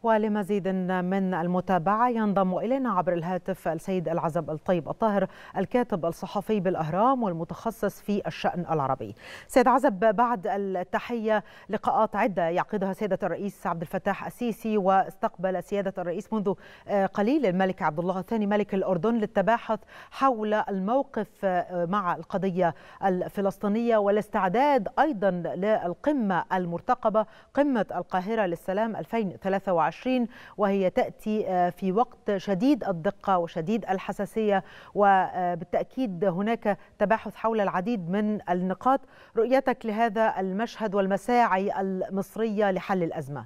ولمزيد من المتابعة ينضم إلينا عبر الهاتف السيد العزب الطيب الطاهر، الكاتب الصحفي بالأهرام والمتخصص في الشأن العربي. سيد عزب، بعد التحية، لقاءات عدة يعقدها سيادة الرئيس عبد الفتاح السيسي، واستقبل سيادة الرئيس منذ قليل الملك عبد الله الثاني ملك الأردن للتباحث حول الموقف مع القضية الفلسطينية والاستعداد أيضا للقمة المرتقبة، قمة القاهرة للسلام 2023، وهي تأتي في وقت شديد الدقة وشديد الحساسية، وبالتأكيد هناك تباحث حول العديد من النقاط. رؤيتك لهذا المشهد والمساعي المصرية لحل الأزمة؟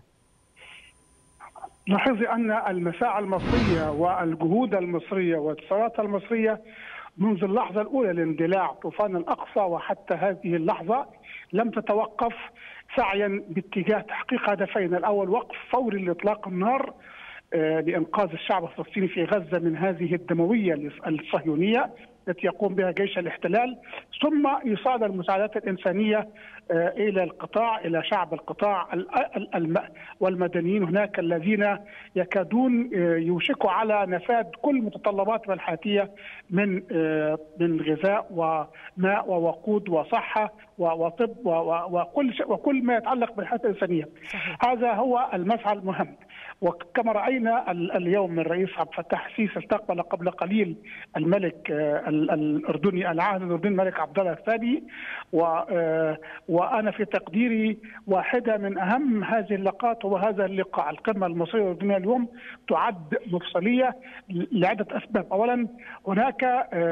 لاحظي أن المساعي المصرية والجهود المصرية والاتصالات المصرية منذ اللحظة الأولى لاندلاع طوفان الأقصى وحتى هذه اللحظة لم تتوقف سعيا باتجاه تحقيق هدفين: الأول وقف فوري لإطلاق النار لإنقاذ الشعب الفلسطيني في غزة من هذه الدموية الصهيونية التي يقوم بها جيش الاحتلال، ثم إيصال المساعدات الإنسانية إلى القطاع، إلى شعب القطاع والمدنيين هناك الذين يكادون يوشكوا على نفاذ كل متطلباتهم الحياتية من غذاء وماء ووقود وصحة وطب وكل ما يتعلق بالحياة الإنسانية. هذا هو المسعى المهم. وكما رأينا اليوم الرئيس عبد الفتاح السيسي استقبل قبل قليل الملك الأردني العاهل الأردني الملك عبد الله الثاني، وأنا في تقديري واحدة من أهم هذه اللقاءات هو هذا اللقاء. القمة المصرية الأردنية اليوم تعد مفصلية لعدة أسباب. أولا، هناك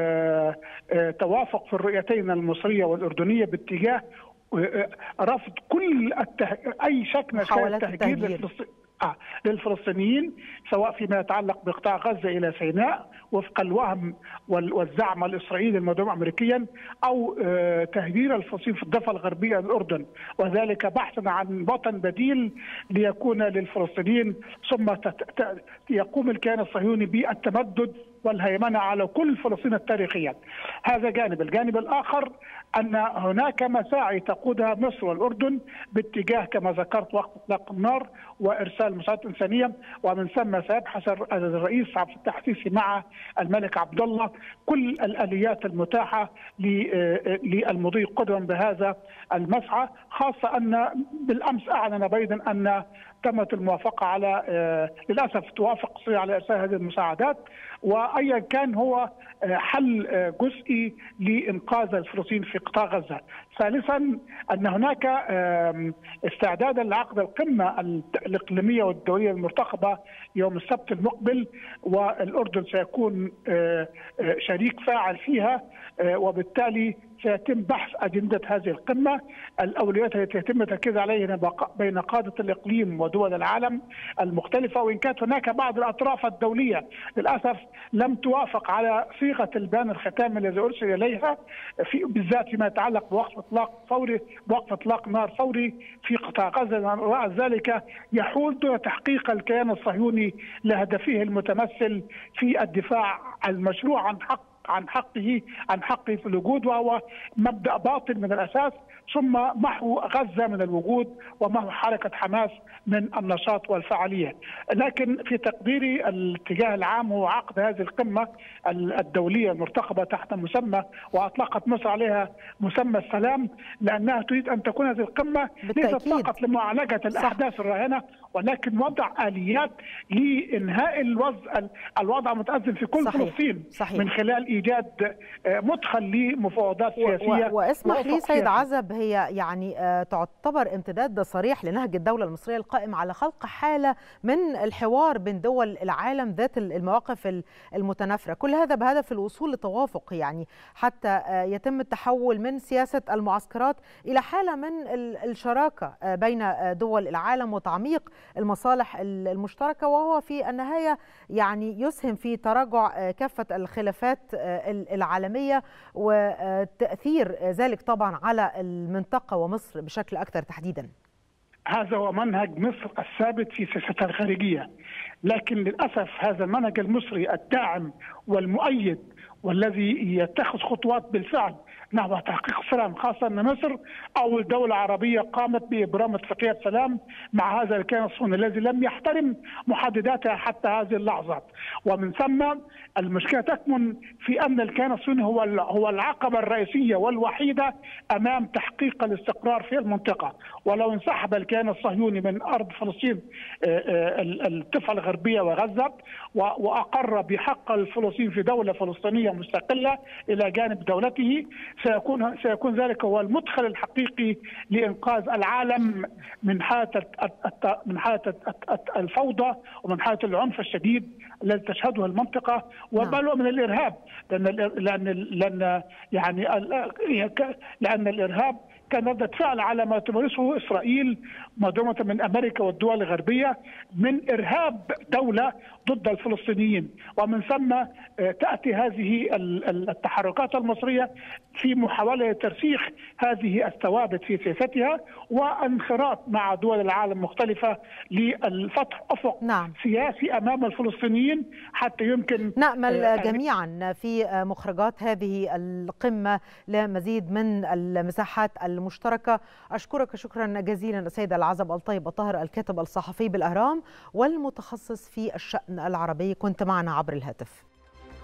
توافق في الرؤيتين المصرية والأردنية باتجاه رفض كل أي شك من التهجير للفلسطينيين، سواء فيما يتعلق بقطاع غزة إلى سيناء وفق الوهم والزعم الإسرائيلي المدعوم أمريكيا، أو تهجير الفلسطينيين في الضفة الغربية للأردن، وذلك بحثا عن وطن بديل ليكون للفلسطينيين، ثم يقوم الكيان الصهيوني بالتمدد والهيمنة على كل فلسطين التاريخية. هذا جانب. الجانب الآخر أن هناك مساعي تقودها مصر والأردن باتجاه كما ذكرت وقف إطلاق النار وإرسال مساعدات إنسانية، ومن ثم سيبحث الرئيس عبد الفتاح السيسي مع الملك عبد الله كل الآليات المتاحة للمضي قدما بهذا المسعى، خاصة أن بالأمس أعلن بايدن أن تمت الموافقة على للأسف توافق إسرائيل على إرسال هذه المساعدات، وأيا كان هو حل جزئي لإنقاذ الفلسطينيين في قطاع غزة. ثالثا، أن هناك استعدادا لعقد القمة الإقليمية والدولية المرتقبة يوم السبت المقبل، والأردن سيكون شريك فاعل فيها، وبالتالي سيتم بحث أجندة هذه القمة، الأولويات التي يتم التركيز عليها بين قادة الإقليم ودول العالم المختلفة. وإن كانت هناك بعض الأطراف الدولية للأسف لم توافق على صيغة البيان الختامي الذي أرسل إليها، بالذات فيما يتعلق بوقف إطلاق نار فوري في قطاع غزة، ذلك يحول دون تحقيق الكيان الصهيوني لهدفه المتمثل في الدفاع المشروع عن حقه في الوجود، وهو مبدأ باطل من الأساس، ثم محو غزة من الوجود ومحو حركة حماس من النشاط والفعالية. لكن في تقديري الاتجاه العام هو عقد هذه القمة الدولية المرتقبة تحت مسمى، وأطلقت مصر عليها مسمى السلام، لأنها تريد أن تكون هذه القمة ليست فقط لمعالجة الأحداث الراهنة، ولكن وضع آليات لإنهاء الوضع المتأزم في كل فلسطين من خلال إيجاد مدخل لمفاوضات سياسية. واسمح لي سيد عزب، هي يعني تعتبر امتداد صريح لنهج الدولة المصرية القائم على خلق حالة من الحوار بين دول العالم ذات المواقف المتنافرة، كل هذا بهدف الوصول لتوافق، يعني حتى يتم التحول من سياسة المعسكرات إلى حالة من الشراكة بين دول العالم وتعميق المصالح المشتركة، وهو في النهاية يعني يسهم في تراجع كافة الخلافات العالمية وتأثير ذلك طبعا على المنطقة ومصر بشكل أكثر تحديدا. هذا هو منهج مصر الثابت في سياستها الخارجية، لكن للأسف هذا المنهج المصري الداعم والمؤيد والذي يتخذ خطوات بالفعل نحو تحقيق السلام، خاصة أن مصر أول دولة عربية قامت بإبرام اتفاقية سلام مع هذا الكيان الصهيوني الذي لم يحترم محدداتها حتى هذه اللحظة. ومن ثم المشكلة تكمن في أن الكيان الصهيوني هو العقبة الرئيسية والوحيدة أمام تحقيق الاستقرار في المنطقة. ولو انسحب الكيان الصهيوني من أرض فلسطين الضفة الغربية وغزة وأقر بحق الفلسطينيين في دولة فلسطينية مستقلة إلى جانب دولته، سيكون ذلك هو المدخل الحقيقي لإنقاذ العالم من حالة الفوضى ومن حالة العنف الشديد الذي تشهده المنطقة، وبل من الإرهاب، لأن الإرهاب كان ردة فعل على ما تمارسه إسرائيل مدعومة من أمريكا والدول الغربية من إرهاب دولة ضد الفلسطينيين. ومن ثم تأتي هذه التحركات المصرية في محاولة لترسيخ هذه الثوابت في سياستها وانخراط مع دول العالم مختلفة للفتح أفق سياسي أمام الفلسطينيين حتى يمكن نأمل جميعا في مخرجات هذه القمة لمزيد من المساحات المشتركة. أشكرك شكرا جزيلا السيد العزب الطيب الطاهر، الكاتب الصحفي بالأهرام والمتخصص في الشأن العربي، كنت معنا عبر الهاتف.